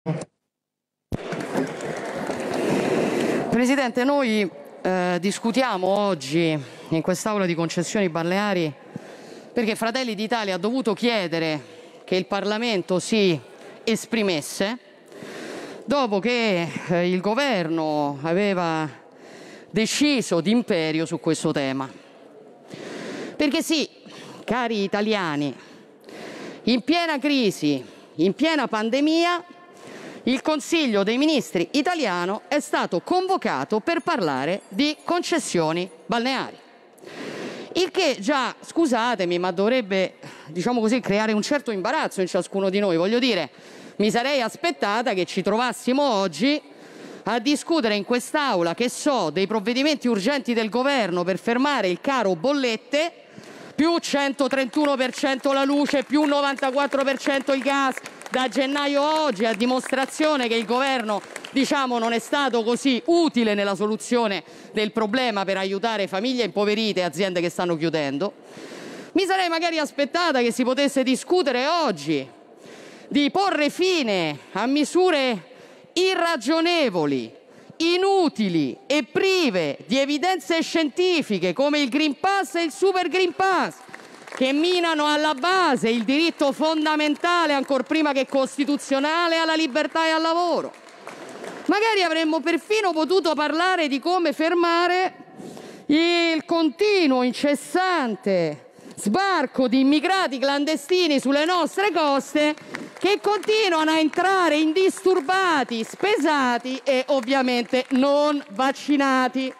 Presidente, noi discutiamo oggi in quest'Aula di concessioni balneari perché Fratelli d'Italia ha dovuto chiedere che il Parlamento si esprimesse dopo che il Governo aveva deciso d'imperio su questo tema. Perché sì, cari italiani, in piena crisi, in piena pandemia, il Consiglio dei Ministri italiano è stato convocato per parlare di concessioni balneari. Il che già, scusatemi, ma dovrebbe, diciamo così, creare un certo imbarazzo in ciascuno di noi. Voglio dire, mi sarei aspettata che ci trovassimo oggi a discutere in quest'Aula, che so, dei provvedimenti urgenti del Governo per fermare il caro bollette, più 131% la luce, più 94% il gas, da gennaio a oggi, a dimostrazione che il Governo, diciamo, non è stato così utile nella soluzione del problema per aiutare famiglie impoverite e aziende che stanno chiudendo. Mi sarei magari aspettata che si potesse discutere oggi di porre fine a misure irragionevoli, inutili e prive di evidenze scientifiche come il Green Pass e il Super Green Pass, che minano alla base il diritto fondamentale, ancor prima che costituzionale, alla libertà e al lavoro. Magari avremmo perfino potuto parlare di come fermare il continuo, incessante sbarco di immigrati clandestini sulle nostre coste, che continuano a entrare indisturbati, spesati e ovviamente non vaccinati.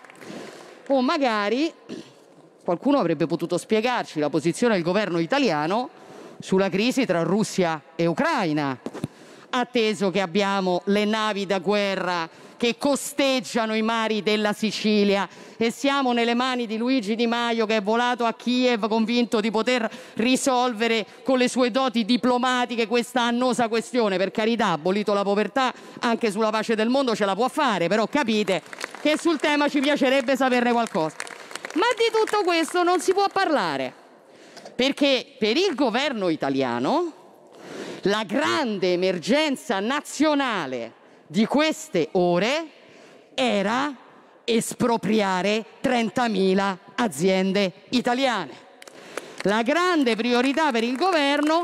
O magari qualcuno avrebbe potuto spiegarci la posizione del governo italiano sulla crisi tra Russia e Ucraina, atteso che abbiamo le navi da guerra che costeggiano i mari della Sicilia e siamo nelle mani di Luigi Di Maio, che è volato a Kiev convinto di poter risolvere con le sue doti diplomatiche questa annosa questione. Per carità, abolito la povertà, anche sulla pace del mondo ce la può fare, però capite che sul tema ci piacerebbe saperne qualcosa. Ma di tutto questo non si può parlare, perché per il governo italiano la grande emergenza nazionale di queste ore era espropriare 30.000 aziende italiane. La grande priorità per il governo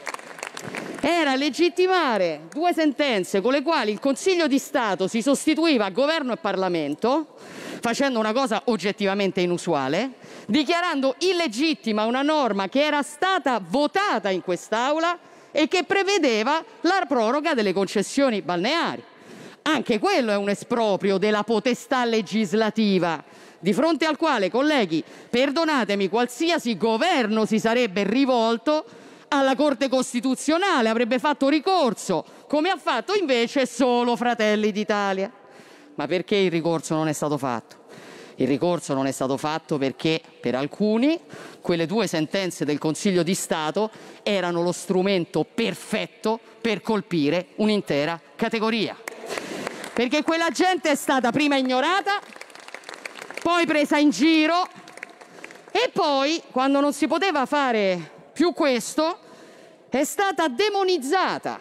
era legittimare due sentenze con le quali il Consiglio di Stato si sostituiva a governo e Parlamento, facendo una cosa oggettivamente inusuale, dichiarando illegittima una norma che era stata votata in quest'Aula e che prevedeva la proroga delle concessioni balneari. Anche quello è un esproprio della potestà legislativa, di fronte al quale, colleghi, perdonatemi, qualsiasi governo si sarebbe rivolto alla Corte Costituzionale, avrebbe fatto ricorso, come ha fatto invece solo Fratelli d'Italia. Ma perché il ricorso non è stato fatto? Il ricorso non è stato fatto perché per alcuni quelle due sentenze del Consiglio di Stato erano lo strumento perfetto per colpire un'intera categoria. Perché quella gente è stata prima ignorata, poi presa in giro e poi, quando non si poteva fare più questo, è stata demonizzata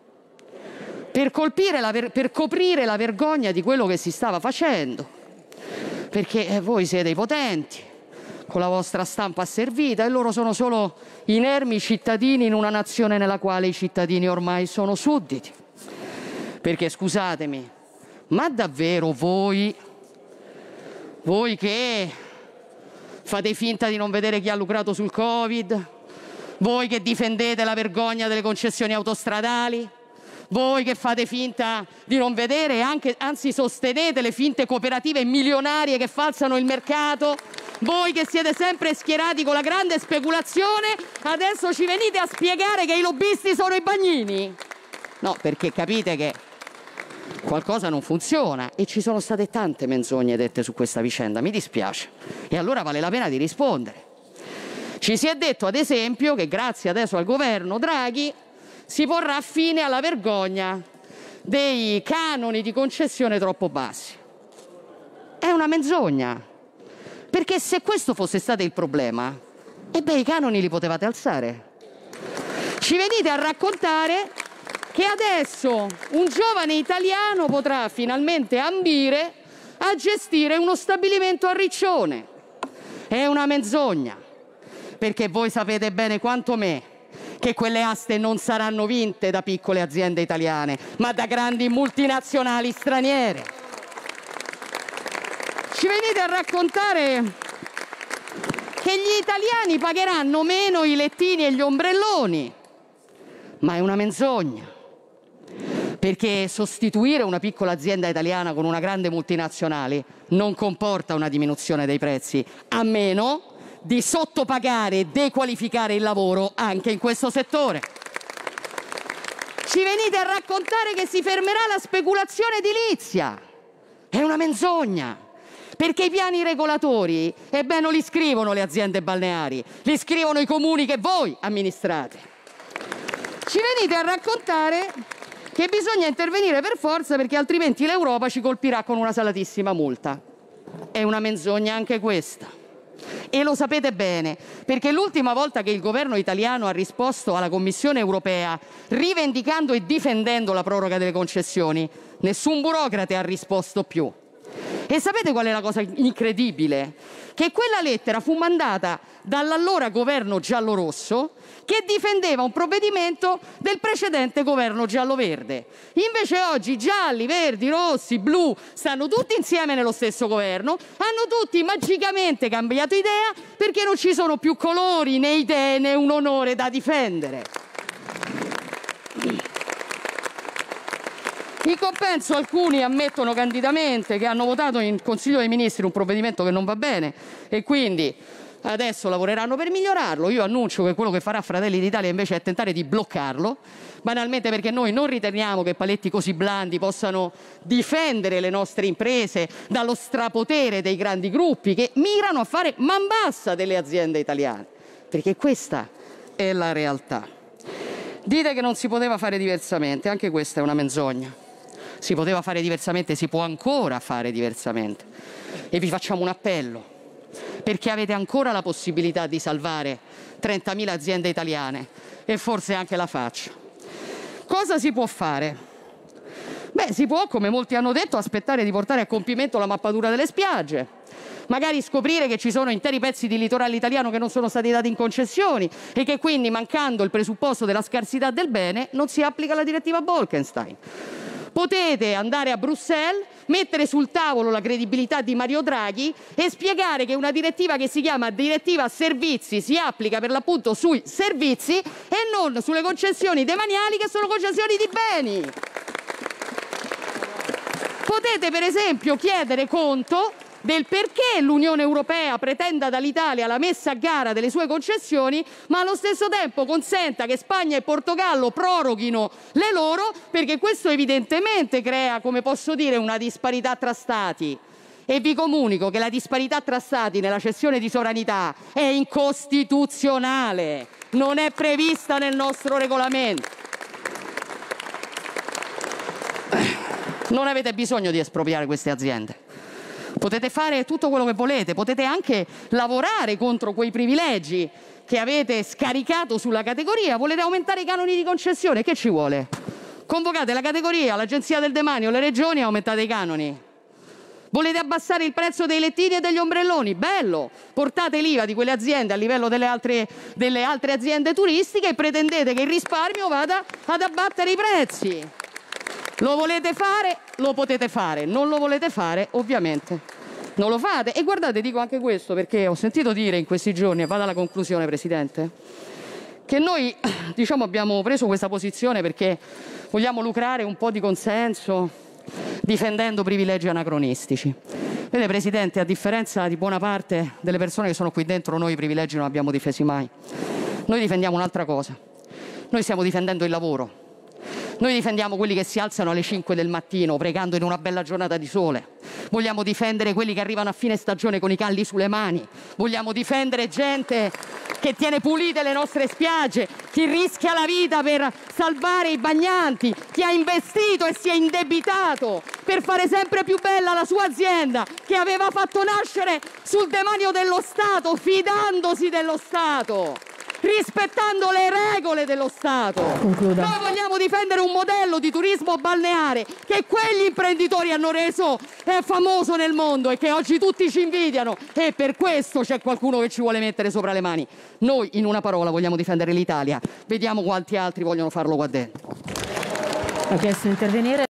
per coprire la vergogna di quello che si stava facendo. Perché voi siete i potenti, con la vostra stampa asservita, e loro sono solo inermi cittadini in una nazione nella quale i cittadini ormai sono sudditi. Perché, scusatemi, ma davvero voi che fate finta di non vedere chi ha lucrato sul Covid, voi che difendete la vergogna delle concessioni autostradali, voi che fate finta di non vedere e anzi sostenete le finte cooperative milionarie che falsano il mercato, voi che siete sempre schierati con la grande speculazione, adesso ci venite a spiegare che i lobbisti sono i bagnini? No, perché capite che qualcosa non funziona e ci sono state tante menzogne dette su questa vicenda, mi dispiace. E allora vale la pena di rispondere. Ci si è detto, ad esempio, che grazie adesso al governo Draghi si porrà fine alla vergogna dei canoni di concessione troppo bassi. È una menzogna, perché se questo fosse stato il problema, i canoni li potevate alzare. Ci venite a raccontare che adesso un giovane italiano potrà finalmente ambire a gestire uno stabilimento a Riccione. È una menzogna, perché voi sapete bene quanto me che quelle aste non saranno vinte da piccole aziende italiane, ma da grandi multinazionali straniere. Ci venite a raccontare che gli italiani pagheranno meno i lettini e gli ombrelloni, ma è una menzogna, perché sostituire una piccola azienda italiana con una grande multinazionale non comporta una diminuzione dei prezzi, a meno di sottopagare e dequalificare il lavoro anche in questo settore. Ci venite a raccontare che si fermerà la speculazione edilizia. È una menzogna, perché i piani regolatori, non li scrivono le aziende balneari, li scrivono i comuni che voi amministrate. Ci venite a raccontare che bisogna intervenire per forza perché altrimenti l'Europa ci colpirà con una salatissima multa. È una menzogna anche questa. E lo sapete bene, perché l'ultima volta che il governo italiano ha risposto alla Commissione europea rivendicando e difendendo la proroga delle concessioni, nessun burocrate ha risposto più. E sapete qual è la cosa incredibile? Che quella lettera fu mandata dall'allora governo giallorosso che difendeva un provvedimento del precedente governo giallo-verde. Invece oggi gialli, verdi, rossi, blu stanno tutti insieme nello stesso governo, hanno tutti magicamente cambiato idea perché non ci sono più colori, né idee, né un onore da difendere. In compenso alcuni ammettono candidamente che hanno votato in Consiglio dei Ministri un provvedimento che non va bene e quindi adesso lavoreranno per migliorarlo. Io annuncio che quello che farà Fratelli d'Italia invece è tentare di bloccarlo, banalmente perché noi non riteniamo che paletti così blandi possano difendere le nostre imprese dallo strapotere dei grandi gruppi che mirano a fare man bassa delle aziende italiane, perché questa è la realtà. Dite che non si poteva fare diversamente, anche questa è una menzogna. Si poteva fare diversamente, si può ancora fare diversamente. E vi facciamo un appello, perché avete ancora la possibilità di salvare 30.000 aziende italiane e forse anche la faccia. Cosa si può fare? Si può, come molti hanno detto, aspettare di portare a compimento la mappatura delle spiagge, magari scoprire che ci sono interi pezzi di litorale italiano che non sono stati dati in concessioni e che quindi, mancando il presupposto della scarsità del bene, non si applica la direttiva Bolkestein. Potete andare a Bruxelles, mettere sul tavolo la credibilità di Mario Draghi e spiegare che una direttiva che si chiama direttiva servizi si applica per l'appunto sui servizi e non sulle concessioni demaniali che sono concessioni di beni. Potete per esempio chiedere conto del perché l'Unione Europea pretenda dall'Italia la messa a gara delle sue concessioni, ma allo stesso tempo consenta che Spagna e Portogallo proroghino le loro, perché questo evidentemente crea, come posso dire, una disparità tra Stati. E vi comunico che la disparità tra Stati nella cessione di sovranità è incostituzionale, non è prevista nel nostro regolamento. Non avete bisogno di espropriare queste aziende. Potete fare tutto quello che volete, potete anche lavorare contro quei privilegi che avete scaricato sulla categoria. Volete aumentare i canoni di concessione? Che ci vuole? Convocate la categoria, l'Agenzia del Demanio, le regioni e aumentate i canoni. Volete abbassare il prezzo dei lettini e degli ombrelloni? Bello! Portate l'IVA di quelle aziende a livello delle altre aziende turistiche e pretendete che il risparmio vada ad abbattere i prezzi. Lo volete fare? Lo potete fare. Non lo volete fare? Ovviamente non lo fate. E guardate, dico anche questo perché ho sentito dire in questi giorni, e vado alla conclusione, Presidente, che noi abbiamo preso questa posizione perché vogliamo lucrare un po' di consenso difendendo privilegi anacronistici. Vede, Presidente, a differenza di buona parte delle persone che sono qui dentro, noi i privilegi non abbiamo difesi mai. Noi difendiamo un'altra cosa. Noi stiamo difendendo il lavoro. Noi difendiamo quelli che si alzano alle 5 del mattino pregando in una bella giornata di sole. Vogliamo difendere quelli che arrivano a fine stagione con i calli sulle mani. Vogliamo difendere gente che tiene pulite le nostre spiagge, chi rischia la vita per salvare i bagnanti, chi ha investito e si è indebitato per fare sempre più bella la sua azienda, che aveva fatto nascere sul demanio dello Stato, fidandosi dello Stato. rispettando le regole dello Stato. Concluda. Noi vogliamo difendere un modello di turismo balneare che quegli imprenditori hanno reso famoso nel mondo e che oggi tutti ci invidiano, e per questo c'è qualcuno che ci vuole mettere sopra le mani. Noi, in una parola, vogliamo difendere l'Italia. Vediamo quanti altri vogliono farlo qua dentro. Ha chiesto di intervenire.